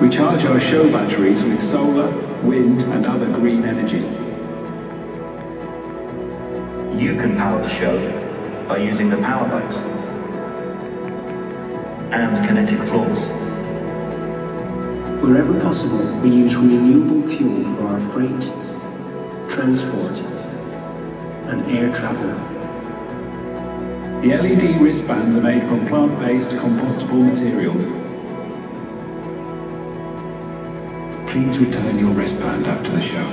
We charge our show batteries with solar, wind and other green energy. You can power the show by using the power bikes and kinetic floors. Wherever possible, we use renewable fuel for our freight, transport and air travel. The LED wristbands are made from plant-based compostable materials. Please return your wristband after the show.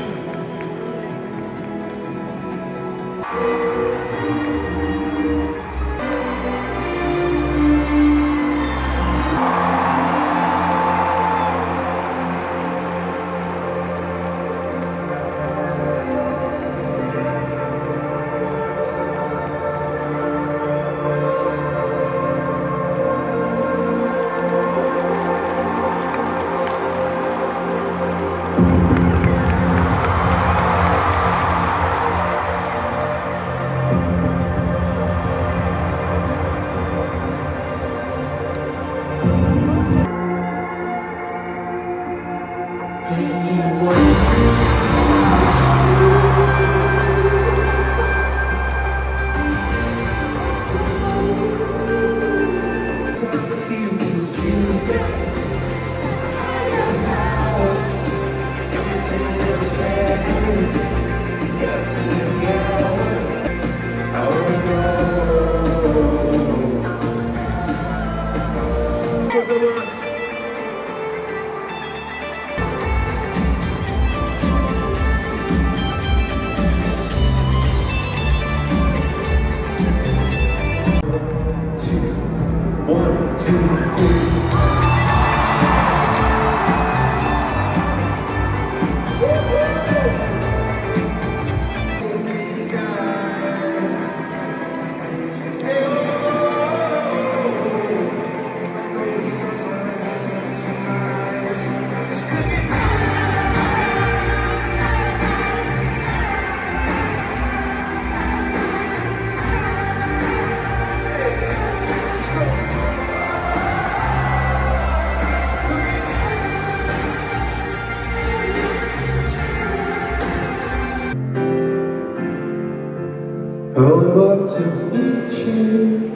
I'm up to meet you,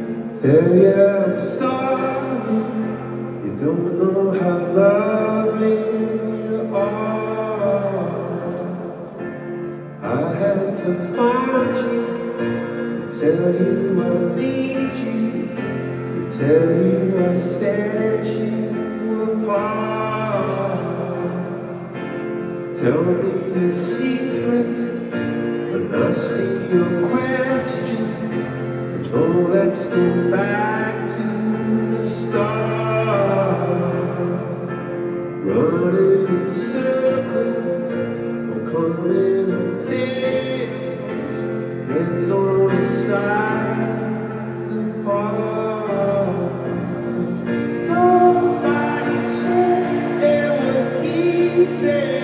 tell you I'm sorry. You don't know how lovely you are. I had to find you, to tell you I need you, to tell you I set you apart. Tell me your secrets, ask me your questions, but oh, let's go back to the start. Running in circles, or coming in tails, heads on the sides apart. Nobody said it was easy.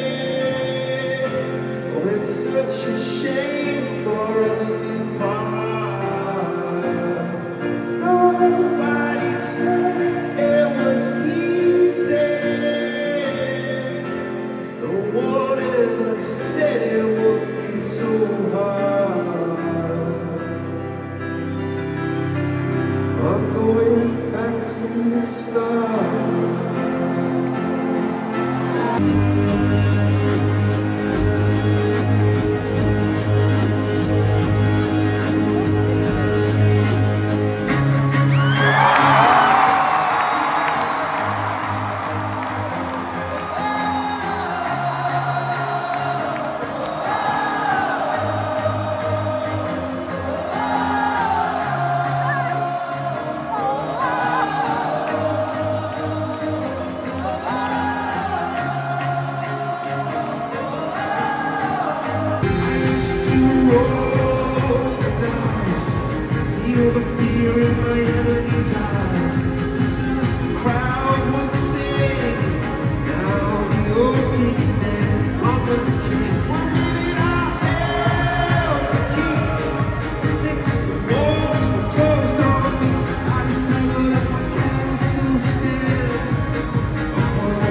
Such a shame for us to part. Nobody said it was easy. No one ever said it would be so hard. I'm going back to the start. Feel the fear in my enemy's eyes. This is the crowd would sing. Now the old king's dead, long live the king. 1 minute I held the key. Next the walls were closed on me. I discovered that my castle stood upon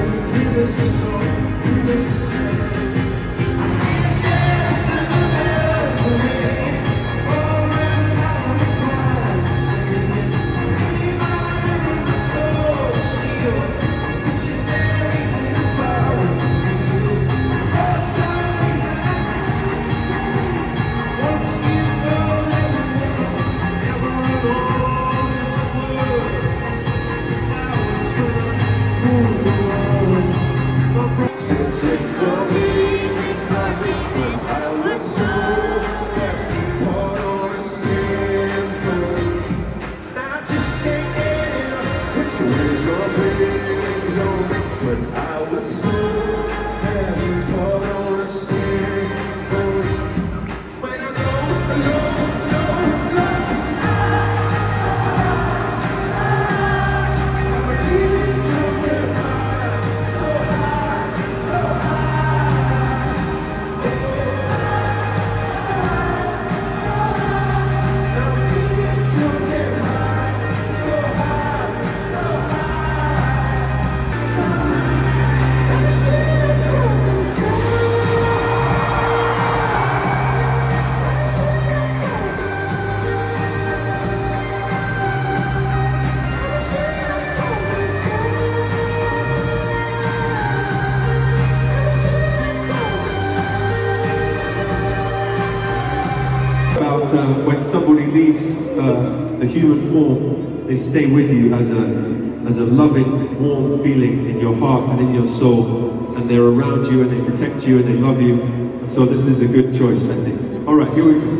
when somebody leaves the human form, they stay with you as a loving, warm feeling in your heart and in your soul, and they're around you and they protect you and they love you, and so this is a good choice, I think. All right, here we go.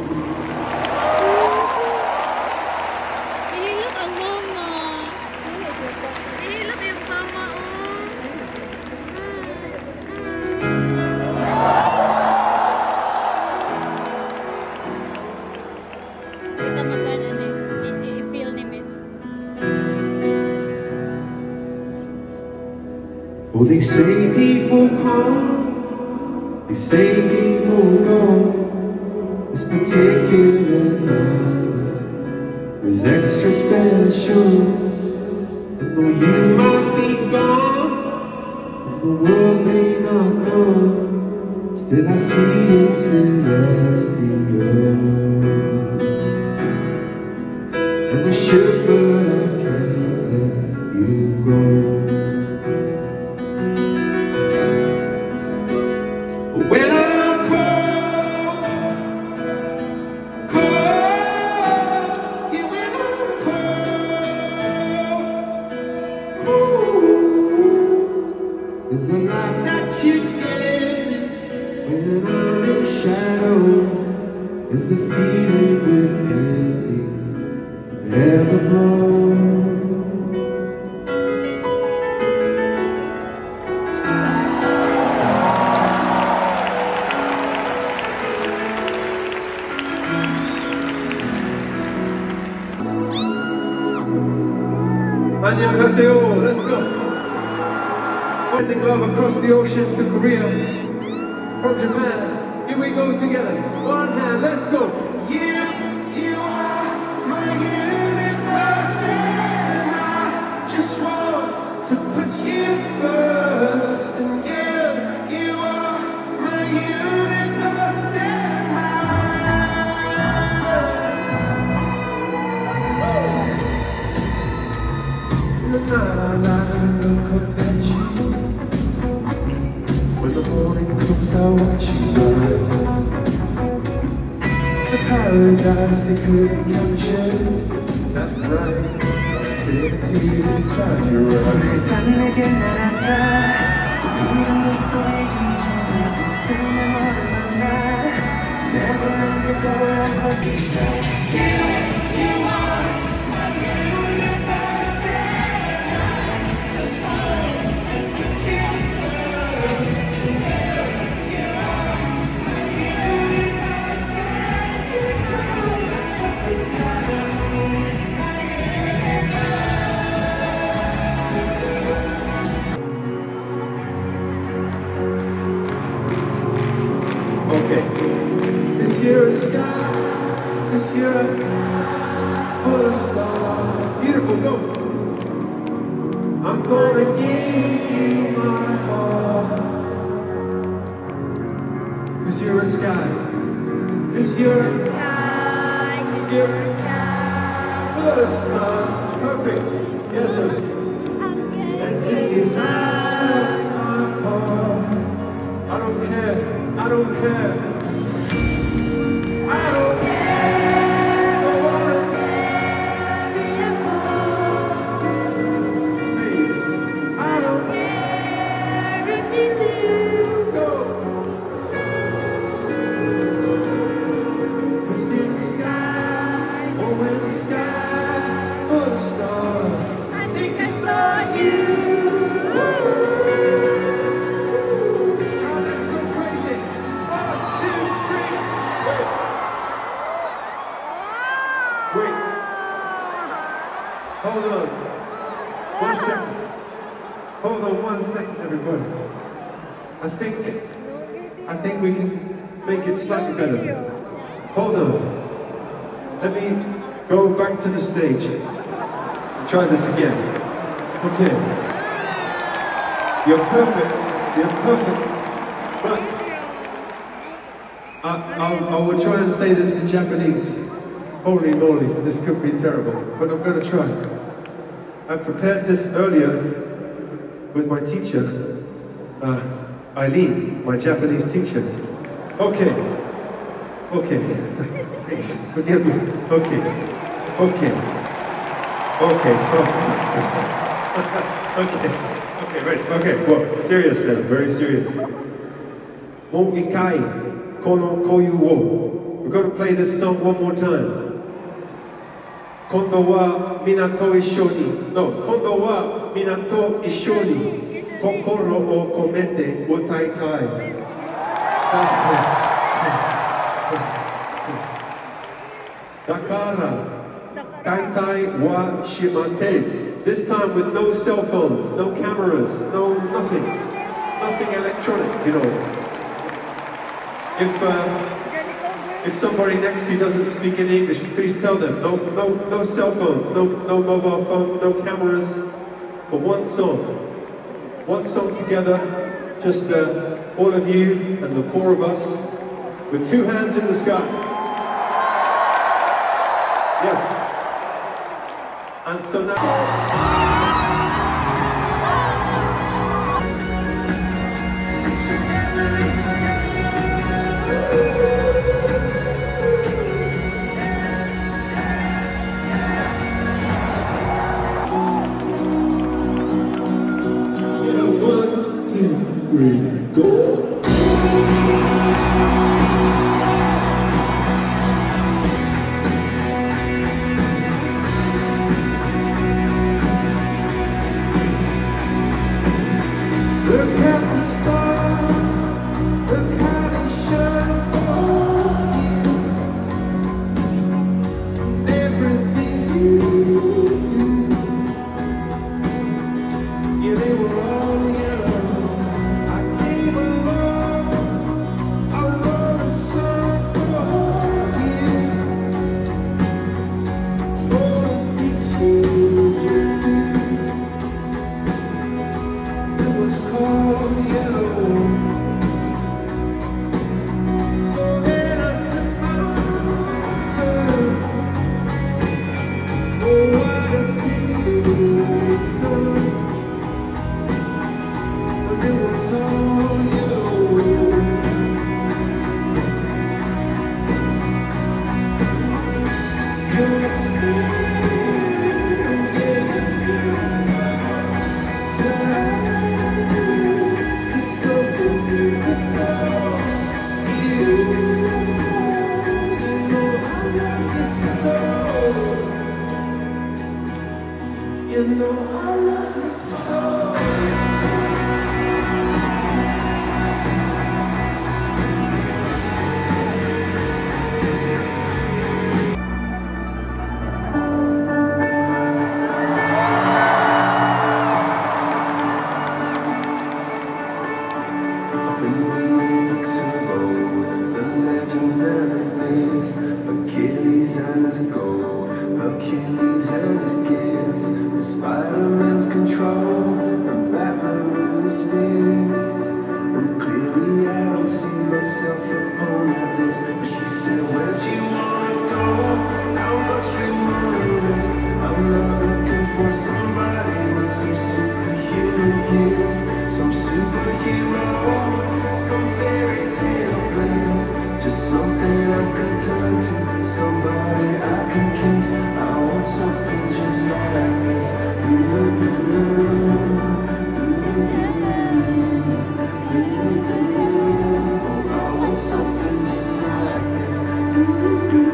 Oh, they say people come, they say people go. This particular night was extra special. And though you might be gone, and the world may not know, still I see it celestial. And I should, but I can't let you go. When I'm cold, yeah, when I'm cold, there's a light that you give me. When I'm in shadow, there's a feeling within me that never blows. Annyeonghaseyo, let's go. Sending love across the ocean to Korea from Japan. Here we go together. One hand, let's go. You are my universe, and I just want to put you first. And you are my universe, and the night I look up at you. When the morning comes, I watch you rise. The paradise they couldn't capture. That bright infinity inside your eyes. Okay, this year is sky, this year full of stars. Beautiful, go. I'm gonna give you my heart. This year is sky, this year full of stars. Perfect, yes sir. And just get my heart. I don't care. I don't care. I don't care. Don't wanna hey, I don't care if you go. 'Cause in the sky, oh in the sky, full of stars, I think I saw you. Wait. Hold on. 1 second. Hold on 1 second, everybody. I think we can make it slightly better. Hold on. Let me go back to the stage. Try this again. Okay. You're perfect. You're perfect. But I will try and say this in Japanese. Holy moly, this could be terrible, but I'm going to try. I prepared this earlier with my teacher, Eileen, my Japanese teacher. Okay. Please, forgive me. Okay. Okay, ready. Okay, well, serious now, very serious. Mo ikai kono koyu wo. We're going to play this song one more time. Kondo wa minato ishoni. No, kondo wa minato ishoni. Kokoro o komete utaitai. Dakara, kaitai wa shimate. This time with no cell phones, no cameras, no nothing electronic, you know. If somebody next to you doesn't speak any English, please tell them. No cell phones, no mobile phones, no cameras. But one song together, just all of you and the four of us, with two hands in the sky. Yes. And so now... Go. Look at the stars, look how they shine for you. Everything you do, yeah, they were all yellow. You know I love you so. I've been reading books of old, the legends and the myths, Achilles and his gold, Hercules and his gifts, Spider-Man's control, and Batman with his fist. And clearly I don't see myself upon that list. But she said, where'd you wanna go? How much you wanna risk? I'm not looking for somebody with some superhuman gifts, some superhero, some fairy tale bliss. Just something I can turn to, somebody I can kiss. I want something just like this. I want something just like this.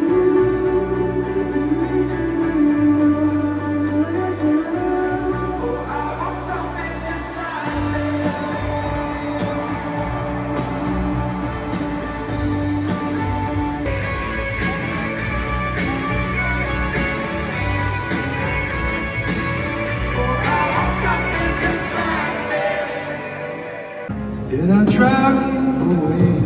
Oh, I want something just like this. Did I drive you away?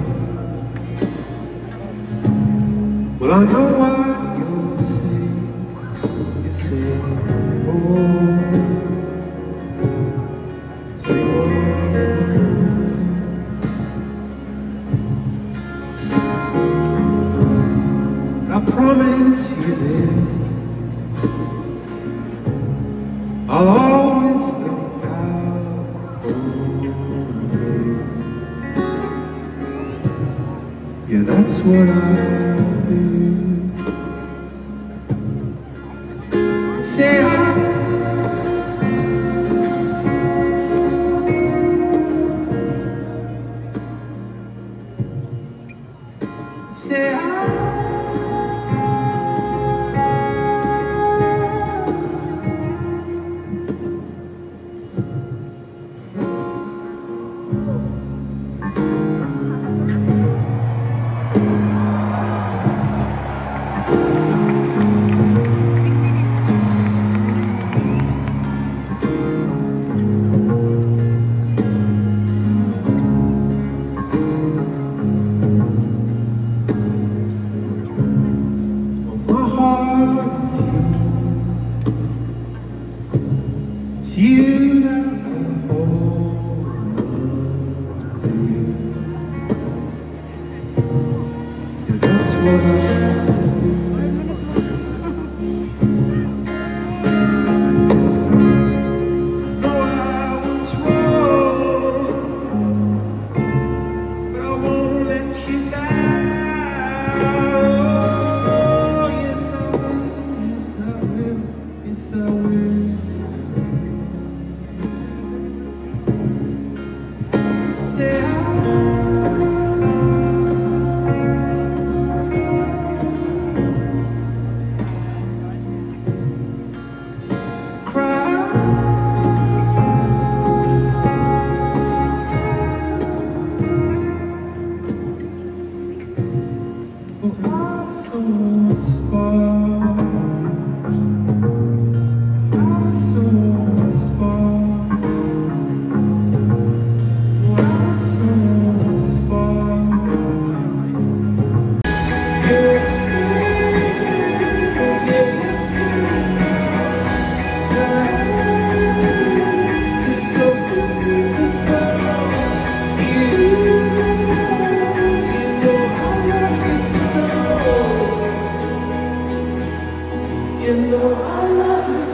Well, I know what you'll say. You say, oh, say, oh. I promise you this, I'll always look out for you. Yeah, that's what I'll do.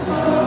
so